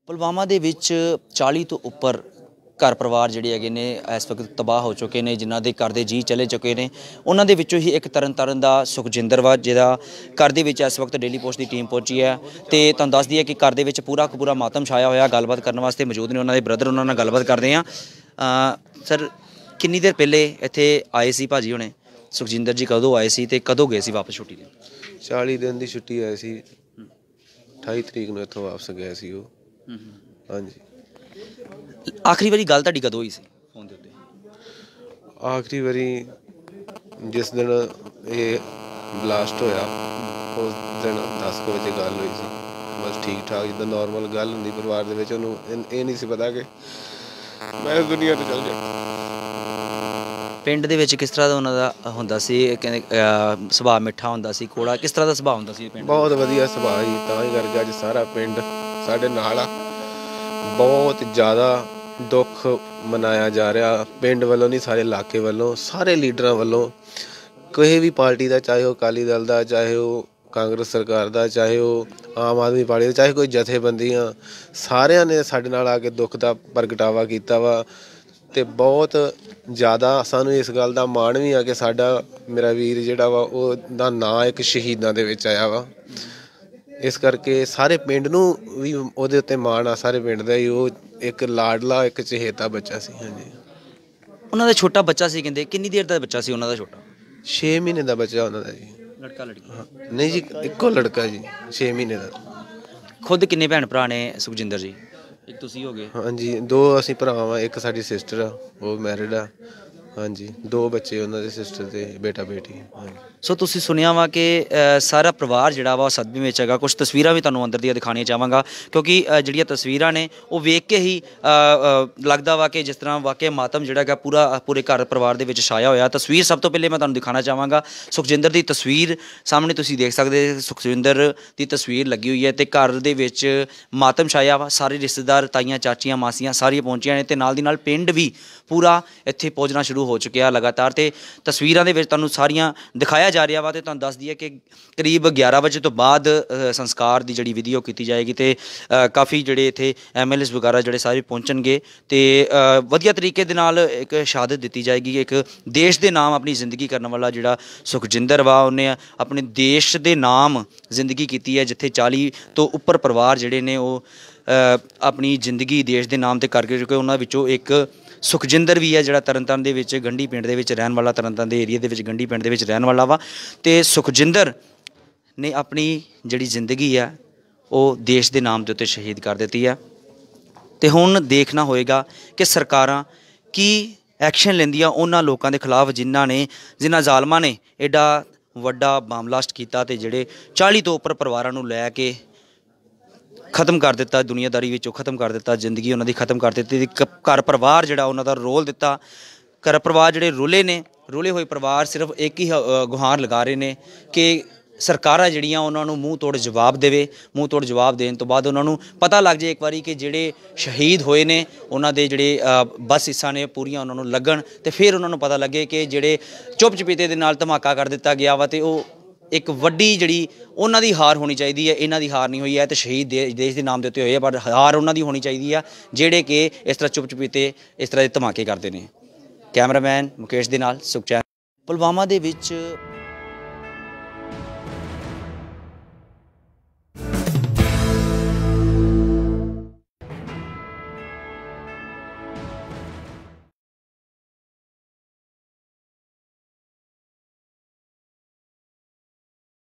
पुलवामा ਦੇ ਵਿੱਚ 40 ਤੋਂ ਉੱਪਰ ਘਰ ਪਰਿਵਾਰ ਜਿਹੜੇ ਹੈਗੇ ਨੇ ਇਸ ਵਕਤ ਤਬਾਹ ਹੋ ਚੁੱਕੇ ਨੇ, ਜਿਨ੍ਹਾਂ ਦੇ ਘਰ ਦੇ ਜੀ ਚਲੇ ਚੁੱਕੇ ਨੇ। ਉਹਨਾਂ ਦੇ ਵਿੱਚੋਂ ਹੀ ਇੱਕ ਤਰਨਤਾਰਨ ਦਾ ਸੁਖਜਿੰਦਰ ਵਾ, ਜਿਹਦਾ ਘਰ ਦੇ ਵਿੱਚ ਇਸ ਵਕਤ ਡੇਲੀ ਪੋਸਟ ਦੀ ਟੀਮ ਪਹੁੰਚੀ ਹੈ ਤੇ ਤੁਹਾਨੂੰ ਦੱਸਦੀ ਹੈ ਕਿ ਘਰ ਦੇ ਵਿੱਚ ਪੂਰਾ ਮਾਤਮ ਛਾਇਆ ਹੋਇਆ। ਗੱਲਬਾਤ ਕਰਨ ਵਾਸਤੇ ਮੌਜੂਦ ਨੇ ਉਹਨਾਂ ਦੇ ਬ੍ਰਦਰ, ਉਹਨਾਂ ਨਾਲ ਗੱਲਬਾਤ ਕਰਦੇ ਹਾਂ। ਸਰ, ਕਿੰਨੀ ਦੇਰ ਪਹਿਲੇ ਇੱਥੇ ਆਏ ਸੀ ਭਾਜੀ ਹੁਣੇ? ਸੁਖਜਿੰਦਰ ਜੀ ਕਦੋਂ ਆਏ ਸੀ ਤੇ ਕਦੋਂ ਗਏ ਸੀ ਵਾਪਸ ਛੁੱਟੀ ਦੇ? 40 ਦਿਨ ਦੀ ਛੁੱਟੀ ਆਈ ਸੀ, 28 ਤਰੀਕ ਨੂੰ ਇੱਥੋਂ ਵਾਪਸ ਗਿਆ ਸੀ ਉਹ। ਹਾਂਜੀ। ਆਖਰੀ ਵਾਰੀ ਗੱਲ ਤੁਹਾਡੀ ਕਦੋਂ ਹੋਈ ਸੀ ਫੋਨ ਦੇ ਉੱਤੇ? ਆਖਰੀ ਵਾਰੀ ਜਿਸ ਦਿਨ ਇਹ ਬਲਾਸਟ ਹੋਇਆ ਉਸ ਦਿਨ 10 ਵਜੇ ਗੱਲ ਹੋਈ ਸੀ। ਬਸ ਠੀਕ ਠਾਕ ਜਿੱਦਾਂ ਨੋਰਮਲ ਗੱਲ ਹੁੰਦੀ ਪਰਿਵਾਰ ਦੇ ਵਿੱਚ। ਉਹਨੂੰ ਇਹ ਨਹੀਂ ਸੀ ਪਤਾ ਕਿ ਮੈਂ ਇਸ ਦੁਨੀਆ ਤੋਂ ਚੱਲ ਜਾਣਾ। ਪਿੰਡ ਦੇ ਵਿੱਚ ਕਿਸ ਤਰ੍ਹਾਂ ਦਾ ਉਹਨਾਂ ਦਾ ਹੁੰਦਾ ਸੀ? ਕਹਿੰਦੇ ਸੁਭਾਅ ਮਿੱਠਾ ਹੁੰਦਾ ਸੀ, ਕੋੜਾ, ਕਿਸ ਤਰ੍ਹਾਂ ਦਾ ਸੁਭਾਅ ਹੁੰਦਾ ਸੀ ਪਿੰਡ? ਬਹੁਤ ਵਧੀਆ ਸੁਭਾਅ ਸੀ, ਤਾਂ ਹੀ ਕਰਕੇ ਅੱਜ ਸਾਰਾ ਪਿੰਡ ਸਾਡੇ ਨਾਲ ਆ। ਬਹੁਤ ਜ਼ਿਆਦਾ ਦੁੱਖ ਮਨਾਇਆ ਜਾ ਰਿਹਾ ਪਿੰਡ ਵੱਲੋਂ ਨਹੀਂ, ਸਾਰੇ ਇਲਾਕੇ ਵੱਲੋਂ, ਸਾਰੇ ਲੀਡਰਾਂ ਵੱਲੋਂ। ਕਿਸੇ ਵੀ ਪਾਰਟੀ ਦਾ, ਚਾਹੇ ਉਹ ਅਕਾਲੀ ਦਲ ਦਾ, ਚਾਹੇ ਉਹ ਕਾਂਗਰਸ ਸਰਕਾਰ ਦਾ, ਚਾਹੇ ਉਹ ਆਮ ਆਦਮੀ ਪਾਰਟੀ ਦਾ, ਚਾਹੇ ਕੋਈ ਜਥੇਬੰਦੀਆਂ, ਸਾਰਿਆਂ ਨੇ ਸਾਡੇ ਨਾਲ ਆ ਕੇ ਦੁੱਖ ਦਾ ਪ੍ਰਗਟਾਵਾ ਕੀਤਾ ਵਾ। ਅਤੇ ਬਹੁਤ ਜ਼ਿਆਦਾ ਸਾਨੂੰ ਇਸ ਗੱਲ ਦਾ ਮਾਣ ਵੀ ਆ ਕਿ ਸਾਡਾ ਮੇਰਾ ਵੀਰ ਜਿਹੜਾ ਵਾ ਉਹਦਾ ਨਾਂ ਇੱਕ ਸ਼ਹੀਦਾਂ ਦੇ ਵਿੱਚ ਆਇਆ ਵਾ। ਇਸ ਕਰਕੇ ਸਾਰੇ ਪਿੰਡ ਨੂੰ ਵੀ ਉਹਦੇ ਉੱਤੇ ਮਾਣ ਆ, ਸਾਰੇ ਪਿੰਡ ਦਾ ਹੀ। ਉਹ ਇੱਕ ਲਾਡਲਾ, ਇੱਕ ਚਹੇਤਾ ਬੱਚਾ ਸੀ। ਹਾਂਜੀ। ਉਹਨਾਂ ਦਾ ਛੋਟਾ ਬੱਚਾ ਸੀ ਕਹਿੰਦੇ, ਕਿੰਨੀ ਦੇਰ ਦਾ ਬੱਚਾ ਸੀ ਉਹਨਾਂ ਦਾ ਛੋਟਾ? 6 ਮਹੀਨੇ ਦਾ ਬੱਚਾ ਉਹਨਾਂ ਦਾ ਜੀ। ਲੜਕਾ ਲੜਕੀ? ਨਹੀਂ ਜੀ, ਇੱਕੋ ਲੜਕਾ ਜੀ, 6 ਮਹੀਨੇ ਦਾ। ਖੁਦ ਕਿੰਨੇ ਭੈਣ ਭਰਾ ਨੇ ਸੁਖਜਿੰਦਰ ਜੀ? ਇੱਕ ਤੁਸੀਂ ਹੋ ਗਏ? ਹਾਂਜੀ, 2 ਅਸੀਂ ਭਰਾ ਵਾ, ਇੱਕ ਸਾਡੀ ਸਿਸਟਰ ਆ, ਉਹ ਮੈਰਿਡ ਆ। ਹਾਂਜੀ, 2 ਬੱਚੇ ਉਹਨਾਂ ਦੇ, ਸਿਸਟਰ ਤੇ ਬੇਟਾ ਬੇਟੀ। ਹਾਂਜੀ। ਸੋ ਤੁਸੀਂ ਸੁਣਿਆ ਵਾ ਕਿ ਸਾਰਾ ਪਰਿਵਾਰ ਜਿਹੜਾ ਵਾ ਉਹ ਸਦਮੇ ਵਿੱਚ ਹੈਗਾ। ਕੁਛ ਤਸਵੀਰਾਂ ਵੀ ਤੁਹਾਨੂੰ ਅੰਦਰ ਦੀਆਂ ਦਿਖਾਉਣੀਆਂ ਚਾਹਾਂਗਾ, ਕਿਉਂਕਿ ਜਿਹੜੀਆਂ ਤਸਵੀਰਾਂ ਨੇ ਉਹ ਵੇਖ ਕੇ ਹੀ ਲੱਗਦਾ ਵਾ ਕਿ ਜਿਸ ਤਰ੍ਹਾਂ ਵਾਕਿਆ ਮਾਤਮ ਜਿਹੜਾ ਹੈਗਾ ਪੂਰੇ ਘਰ ਪਰਿਵਾਰ ਦੇ ਵਿੱਚ ਛਾਇਆ ਹੋਇਆ। ਤਸਵੀਰ ਸਭ ਤੋਂ ਪਹਿਲੇ ਮੈਂ ਤੁਹਾਨੂੰ ਦਿਖਾਉਣਾ ਚਾਹਾਂਗਾ ਸੁਖਜਿੰਦਰ ਦੀ ਤਸਵੀਰ। ਸਾਹਮਣੇ ਤੁਸੀਂ ਦੇਖ ਸਕਦੇ ਸੁਖਜਿੰਦਰ ਦੀ ਤਸਵੀਰ ਲੱਗੀ ਹੋਈ ਹੈ ਤੇ ਘਰ ਦੇ ਵਿੱਚ ਮਾਤਮ ਛਾਇਆ ਵਾ। ਸਾਰੇ ਰਿਸ਼ਤੇਦਾਰ, ਤਾਈਆਂ, ਚਾਚੀਆਂ, ਮਾਸੀਆਂ ਸਾਰੀਆਂ ਪਹੁੰਚੀਆਂ ਨੇ ਤੇ ਨਾਲ ਦੀ ਨਾਲ ਪਿੰਡ ਵੀ ਪੂਰਾ ਇੱਥੇ ਪਹੁੰਚਣਾ ਸ਼ੁਰੂ ਹੋ ਚੁੱਕਿਆ ਲਗਾਤਾਰ। ਤੇ ਤਸਵੀਰਾਂ ਦੇ ਵਿੱਚ ਤੁਹਾਨੂੰ ਸਾਰੀਆਂ ਦਿਖਾਇਆ ਜਾ ਰਿਹਾ ਵਾ ਤੇ ਤੁਹਾਨੂੰ ਦੱਸ ਦਈਏ ਕਿ ਕਰੀਬ 11 ਵਜੇ ਤੋਂ ਬਾਅਦ ਸੰਸਕਾਰ ਦੀ ਜਿਹੜੀ ਵਿਧੀ ਉਹ ਕੀਤੀ ਜਾਏਗੀ ਤੇ ਕਾਫੀ ਜਿਹੜੇ ਇੱਥੇ MLAs ਵਗੈਰਾ ਜਿਹੜੇ ਸਾਰੇ ਪਹੁੰਚਣਗੇ ਤੇ ਵਧੀਆ ਤਰੀਕੇ ਦੇ ਨਾਲ ਇੱਕ ਸ਼ਹਾਦਤ ਦਿੱਤੀ ਜਾਏਗੀ। ਇੱਕ ਦੇਸ਼ ਦੇ ਨਾਮ ਆਪਣੀ ਜ਼ਿੰਦਗੀ ਕਰਨ ਵਾਲਾ ਜਿਹੜਾ ਸੁਖਜਿੰਦਰ ਵਾ, ਉਹਨੇ ਆਪਣੇ ਦੇਸ਼ ਦੇ ਨਾਮ ਜ਼ਿੰਦਗੀ ਕੀਤੀ ਹੈ, ਜਿੱਥੇ 40 ਤੋਂ ਉੱਪਰ ਪਰਿਵਾਰ ਜਿਹੜੇ ਨੇ ਉਹ ਆਪਣੀ ਜ਼ਿੰਦਗੀ ਦੇਸ਼ ਦੇ ਨਾਮ 'ਤੇ ਕਰਕੇ ਚੁੱਕੇ। ਉਹਨਾਂ ਵਿੱਚੋਂ ਇੱਕ ਸੁਖਜਿੰਦਰ ਵੀ ਹੈ ਜਿਹੜਾ ਤਰਨਤਾਰਨ ਦੇ ਵਿੱਚ ਗੰਢੀ ਪਿੰਡ ਦੇ ਵਿੱਚ ਰਹਿਣ ਵਾਲਾ, ਤਰਨਤਾਰਨ ਦੇ ਏਰੀਏ ਦੇ ਵਿੱਚ ਗੰਢੀ ਪਿੰਡ ਦੇ ਵਿੱਚ ਰਹਿਣ ਵਾਲਾ ਵਾ। ਅਤੇ ਸੁਖਜਿੰਦਰ ਨੇ ਆਪਣੀ ਜਿਹੜੀ ਜ਼ਿੰਦਗੀ ਹੈ ਉਹ ਦੇਸ਼ ਦੇ ਨਾਮ ਦੇ ਉੱਤੇ ਸ਼ਹੀਦ ਕਰ ਦਿੱਤੀ ਹੈ। ਅਤੇ ਹੁਣ ਦੇਖਣਾ ਹੋਏਗਾ ਕਿ ਸਰਕਾਰਾਂ ਕੀ ਐਕਸ਼ਨ ਲੈਂਦੀਆਂ ਉਹਨਾਂ ਲੋਕਾਂ ਦੇ ਖਿਲਾਫ ਜਿਨ੍ਹਾਂ ਜ਼ਾਲਮਾਂ ਨੇ ਐਡਾ ਵੱਡਾ ਬੰਬ ਬਲਾਸਟ ਕੀਤਾ ਅਤੇ ਜਿਹੜੇ 40 ਤੋਂ ਉੱਪਰ ਪਰਿਵਾਰਾਂ ਨੂੰ ਲੈ ਕੇ ਖਤਮ ਕਰ ਦਿੱਤਾ, ਦੁਨੀਆਦਾਰੀ ਵਿੱਚੋਂ ਖਤਮ ਕਰ ਦਿੱਤਾ, ਜ਼ਿੰਦਗੀ ਉਹਨਾਂ ਦੀ ਖਤਮ ਕਰ ਦਿੱਤੀ। ਘਰ ਪਰਿਵਾਰ ਜਿਹੜਾ ਉਹਨਾਂ ਦਾ ਰੋਲ ਦਿੱਤਾ। ਘਰ ਪਰਿਵਾਰ ਜਿਹੜੇ ਰੁਲੇ ਹੋਏ ਪਰਿਵਾਰ ਸਿਰਫ ਇੱਕ ਹੀ ਗੁਹਾਰ ਲਗਾ ਰਹੇ ਨੇ ਕਿ ਸਰਕਾਰਾਂ ਜਿਹੜੀਆਂ ਉਹਨਾਂ ਨੂੰ ਮੂੰਹ ਤੋੜ ਜਵਾਬ ਦੇਵੇ। ਮੂੰਹ ਤੋੜ ਜਵਾਬ ਦੇਣ ਤੋਂ ਬਾਅਦ ਉਹਨਾਂ ਨੂੰ ਪਤਾ ਲੱਗ ਜਾਏ ਇੱਕ ਵਾਰੀ ਕਿ ਜਿਹੜੇ ਸ਼ਹੀਦ ਹੋਏ ਨੇ ਉਹਨਾਂ ਦੇ ਜਿਹੜੇ ਬਸ ਹਿੱਸਾ ਨੇ ਪੂਰੀਆਂ ਉਹਨਾਂ ਨੂੰ ਲੱਗਣ ਅਤੇ ਫਿਰ ਉਹਨਾਂ ਨੂੰ ਪਤਾ ਲੱਗੇ ਕਿ ਜਿਹੜੇ ਚੁੱਪ ਚਪੀਤੇ ਦੇ ਨਾਲ ਧਮਾਕਾ ਕਰ ਦਿੱਤਾ ਗਿਆ ਵਾ ਅਤੇ ਉਹ ਇੱਕ ਵੱਡੀ ਜਿਹੜੀ ਉਹਨਾਂ ਦੀ ਹਾਰ ਹੋਣੀ ਚਾਹੀਦੀ ਹੈ। ਇਹਨਾਂ ਦੀ ਹਾਰ ਨਹੀਂ ਹੋਈ ਹੈ ਤੇ ਸ਼ਹੀਦ ਦੇਸ਼ ਦੇ ਨਾਮ ਦੇ ਉੱਤੇ ਹੋਏ ਆ, ਪਰ ਹਾਰ ਉਹਨਾਂ ਦੀ ਹੋਣੀ ਚਾਹੀਦੀ ਆ ਜਿਹੜੇ ਕਿ ਇਸ ਤਰ੍ਹਾਂ ਚੁੱਪ ਚਪੀਤੇ ਇਸ ਤਰ੍ਹਾਂ ਦੇ ਧਮਾਕੇ ਕਰਦੇ ਨੇ। ਕੈਮਰਾਮੈਨ ਮੁਕੇਸ਼ ਦੇ ਨਾਲ ਸੁਖਚੈਨ। ਪੁਲਵਾਮਾ ਦੇ ਵਿੱਚ